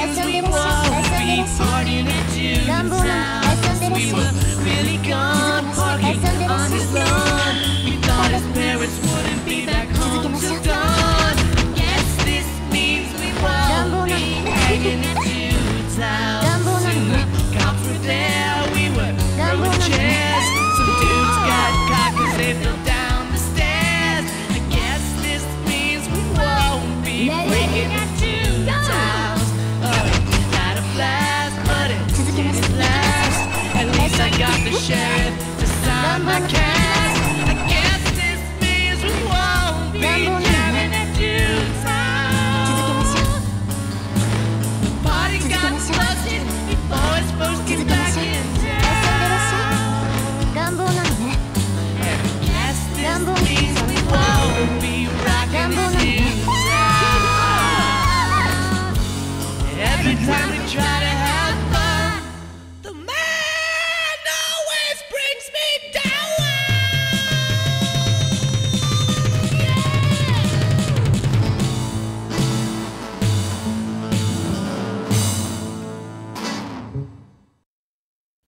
means we won't be partying at Jude's house. We were really gone, parking on his lawn. We thought his parents wouldn't be back home till dawn. Guess this means we won't be hanging at Jude's house. In the comfort there, we were throwing chairs. Some dudes got caught 'cause they fell down the stairs. I guess this means we won't be breaking at Jude's house. Had a blast, but it didn't last. At least I got the sheriff to sign my case.